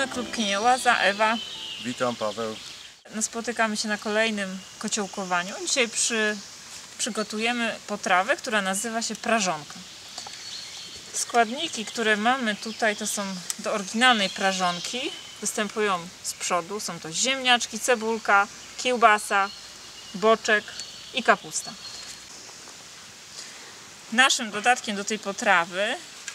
Witamy, klub Kiniełaza, Ewa. Witam, Paweł. No, spotykamy się na kolejnym kociołkowaniu. Dzisiaj przygotujemy potrawę, która nazywa się prażonka. Składniki, które mamy tutaj, to są do oryginalnej prażonki. Występują z przodu. Są to ziemniaczki, cebulka, kiełbasa, boczek i kapusta. Naszym dodatkiem do tej potrawy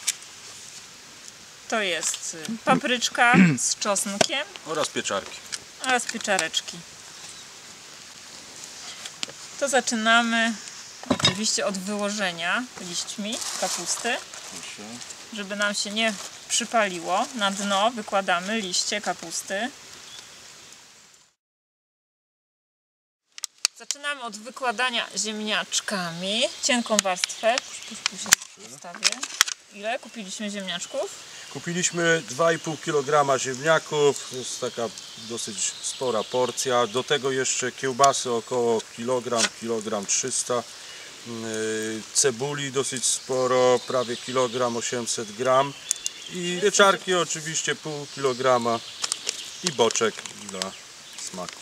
to jest papryczka z czosnkiem Oraz pieczarki. oraz pieczareczki. To zaczynamy oczywiście od wyłożenia liśćmi kapusty. Proszę. Żeby nam się nie przypaliło, na dno wykładamy liście kapusty. Zaczynamy od wykładania ziemniaczkami. Cienką warstwę. Tu się ustawię. Ile kupiliśmy ziemniaczków? Kupiliśmy 2,5 kg ziemniaków. To jest taka dosyć spora porcja. Do tego jeszcze kiełbasy około kilogram 300. Cebuli dosyć sporo, prawie kilogram 800 gram. I pieczarki oczywiście pół kilograma. I boczek dla smaku.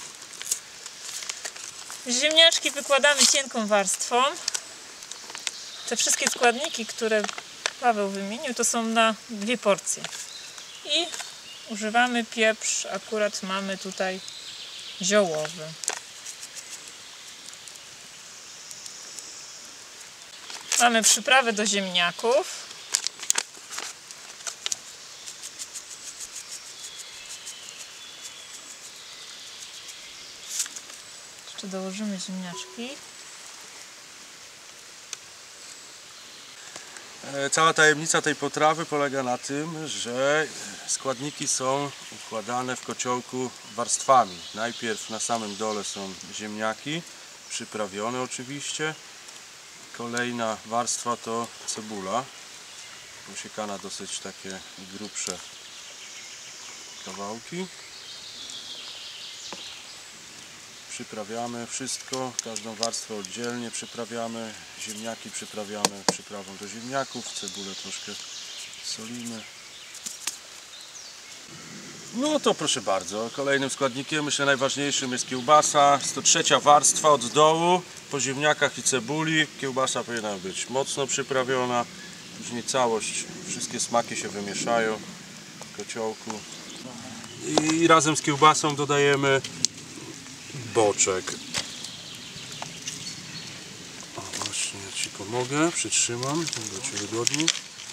Ziemniaczki wykładamy cienką warstwą. Te wszystkie składniki, które Paweł wymienił, to są na 2 porcje. I używamy pieprz, akurat mamy tutaj ziołowy. Mamy przyprawę do ziemniaków. Jeszcze dołożymy ziemniaczki. Cała tajemnica tej potrawy polega na tym, że składniki są układane w kociołku warstwami. Najpierw na samym dole są ziemniaki, przyprawione oczywiście. Kolejna warstwa to cebula, posiekana dosyć takie grubsze kawałki. Przyprawiamy wszystko, każdą warstwę oddzielnie przyprawiamy. Ziemniaki przyprawiamy przyprawą do ziemniaków, cebulę troszkę solimy. No to proszę bardzo, kolejnym składnikiem, myślę najważniejszym, jest kiełbasa. Jest to 3. warstwa od dołu, po ziemniakach i cebuli. Kiełbasa powinna być mocno przyprawiona, później całość, wszystkie smaki się wymieszają w kociołku. I razem z kiełbasą dodajemy boczek. O, właśnie, ja Ci pomogę, przytrzymam, żeby Ci wygodniej.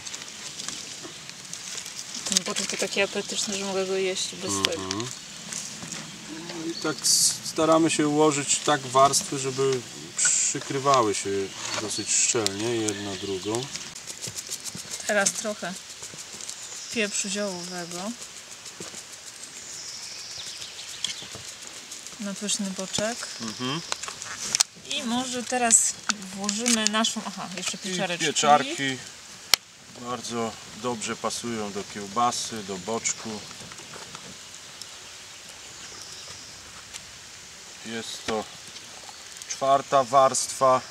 Ten boczek to taki apetyczny, że mogę go jeść bez tego. No i tak staramy się ułożyć tak warstwy, żeby przykrywały się dosyć szczelnie jedna drugą. Teraz trochę pieprzu ziołowego na pyszny boczek. I może teraz włożymy naszą, jeszcze pieczareczki. I pieczarki bardzo dobrze pasują do kiełbasy, do boczku. Jest to 4. warstwa,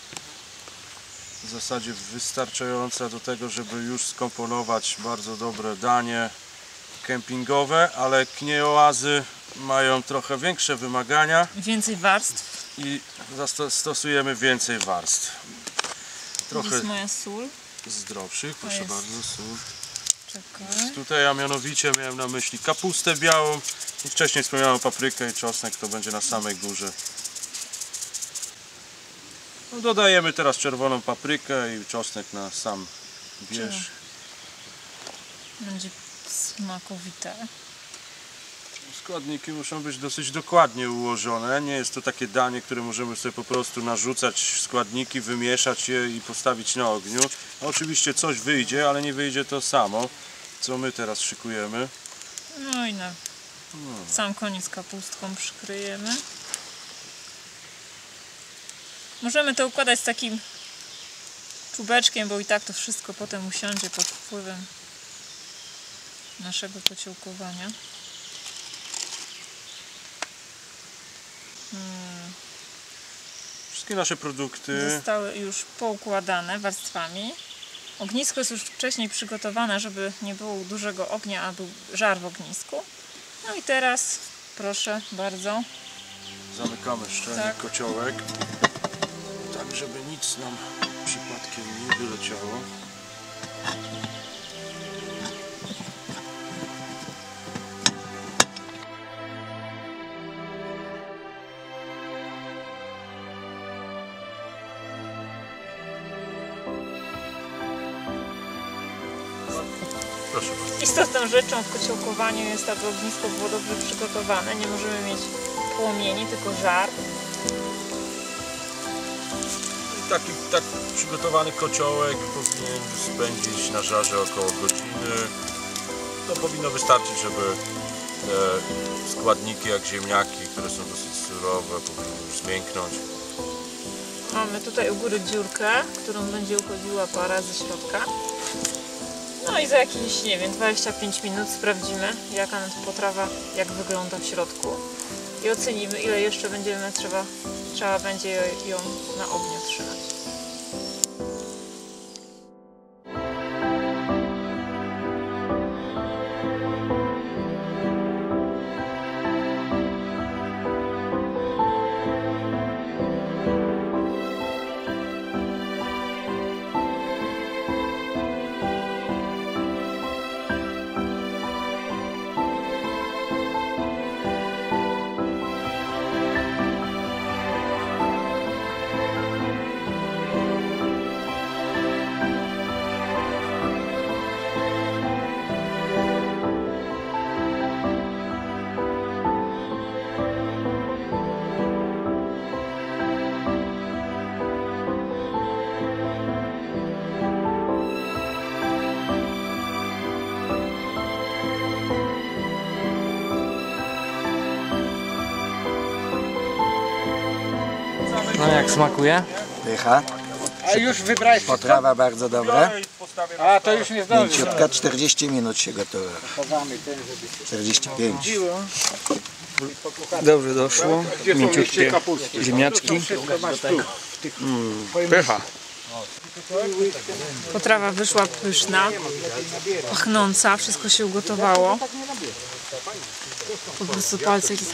w zasadzie wystarczająca do tego, żeby już skomponować bardzo dobre danie kempingowe, ale Kiniełazy mają trochę większe wymagania Więcej warstw. i stosujemy więcej warstw. Trochę Jest moja sól. zdrowszych, proszę jest. bardzo, sól. Czekaj. Tutaj ja mianowicie miałem na myśli kapustę białą i wcześniej wspomniałem paprykę i czosnek, to będzie na samej górze. No, dodajemy teraz czerwoną paprykę i czosnek na sam wierzch. Będzie smakowite. Składniki muszą być dosyć dokładnie ułożone. Nie jest to takie danie, które możemy sobie po prostu narzucać składniki, wymieszać je i postawić na ogniu. Oczywiście coś wyjdzie, ale nie wyjdzie to samo, co my teraz szykujemy. No i na sam koniec kapustką przykryjemy. Możemy to układać z takim czubeczkiem, bo i tak to wszystko potem usiądzie pod wpływem naszego kociołkowania. Wszystkie nasze produkty zostały już poukładane warstwami. Ognisko jest już wcześniej przygotowane, żeby nie było dużego ognia, a był żar w ognisku. No i teraz, proszę bardzo. Zamykamy szczelnie Tak. kociołek, tak żeby nic nam przypadkiem nie wyleciało. Proszę bardzo. Istotną rzeczą w kociołkowaniu jest, aby ognisko było dobrze przygotowane. Nie możemy mieć płomieni, tylko żar. Tak przygotowany kociołek powinien spędzić na żarze około godziny. To powinno wystarczyć, żeby te składniki jak ziemniaki, które są dosyć surowe, powinny już zmięknąć. Mamy tutaj u góry dziurkę, którą będzie uchodziła para ze środka. No i za jakieś, nie wiem, 25 minut sprawdzimy, jaka nam potrawa, jak wygląda w środku. I ocenimy, ile jeszcze trzeba będzie ją na ogniu trzymać. No jak smakuje? Dycha. A już wybrałeś Potrawa bardzo dobra. A to już nie zdąży. Mięciutka, 40 minut się gotuje. 45. Dobrze doszło. Mięciutkie ziemniaczki. Pycha. Potrawa wyszła pyszna, pachnąca, wszystko się ugotowało. Po prostu palce jakieś...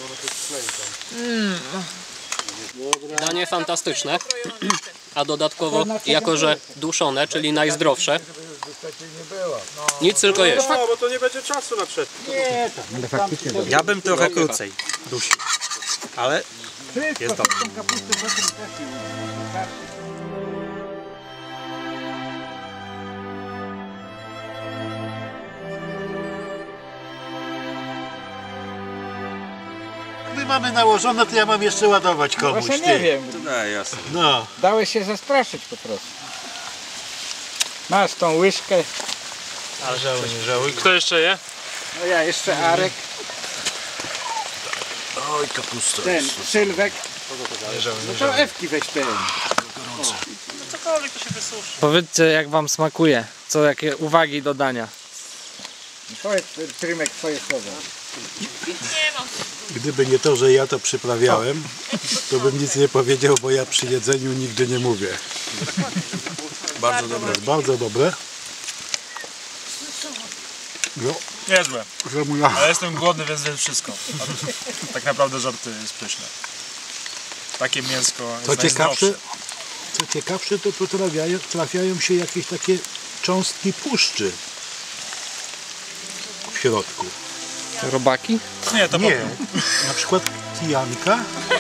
Danie fantastyczne, a dodatkowo jako że duszone, czyli najzdrowsze. Nic tylko jeść. No, bo to nie będzie czasu na przed. Ja bym trochę krócej dusił, ale jest dobrze. My mamy nałożone, to ja mam jeszcze ładować komuś. Właśnie ty. nie wiem, Nie, jasne. No. dałeś się zastraszyć po prostu. Masz tą łyżkę, Ale żałuj, nie żałuj. Kto jeszcze je? no ja jeszcze Arek, Oj, kapusta. ten Sylwek, no to Ewki weź ten. Cokolwiek to się wysuszy. Powiedzcie jak wam smakuje. Co, jakie uwagi do dania? Powiedz Trymek twoje słowa. Nie mam. Gdyby nie to, że ja to przyprawiałem, to bym nic nie powiedział, bo ja przy jedzeniu nigdy nie mówię. Bardzo dobre. Jest bardzo dobre. No, Niezłe, żemuja. ale jestem głodny, więc zjem wszystko. Tak naprawdę żartuję, jest pyszne. Takie mięsko jest najzdrowsze. Co ciekawsze, to trafiają się jakieś takie cząstki puszczy w środku. Robaki? Nie, to Nie, na przykład kijanka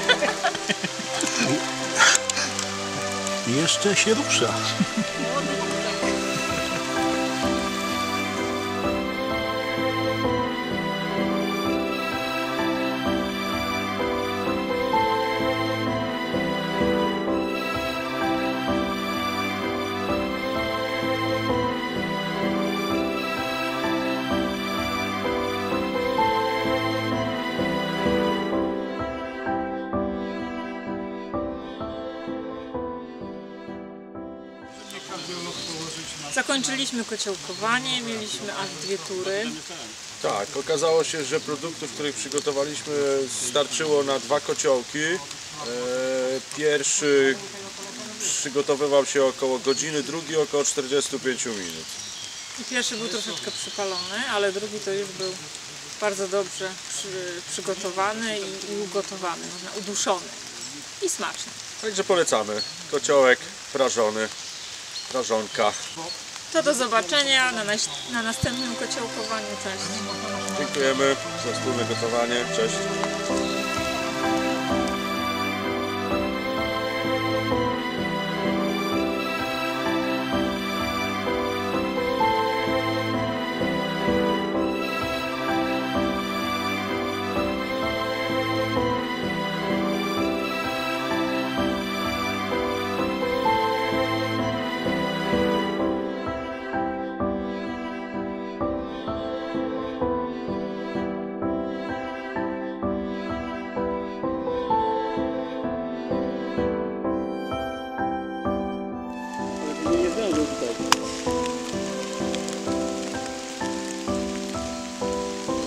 i jeszcze się rusza. Zakończyliśmy kociołkowanie, mieliśmy aż 2 tury. Tak, okazało się, że produktów, których przygotowaliśmy, starczyło na 2 kociołki. Pierwszy przygotowywał się około godziny, drugi około 45 minut. I pierwszy był troszeczkę przypalony, ale drugi to już był bardzo dobrze przygotowany i ugotowany, można uduszony i smaczny. Także polecamy. Kociołek prażony, prażonka. To do zobaczenia na następnym kociołkowaniu. Cześć. Dziękujemy za wspólne gotowanie. Cześć.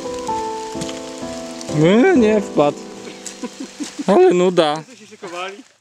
Nie wpadł. Ale nuda. się szykowali.